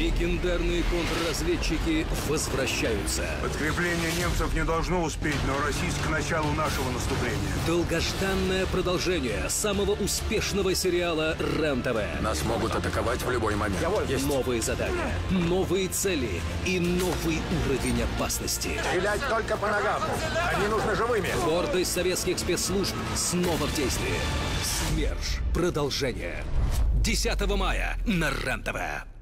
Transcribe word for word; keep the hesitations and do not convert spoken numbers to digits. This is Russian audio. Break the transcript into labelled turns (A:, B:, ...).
A: Легендарные контрразведчики возвращаются.
B: Подкрепление немцев не должно успеть, но Российск к началу нашего наступления.
A: Долгожданное продолжение самого успешного сериала РЕН-ТВ.
C: Нас могут атаковать в любой момент.
A: Есть новые задания, новые цели и новый уровень опасности.
C: Стрелять только по ногам. Они нужны живыми.
A: Гордость советских спецслужб снова в действии. СМЕРШ. Продолжение. десятого мая на РЕН-ТВ.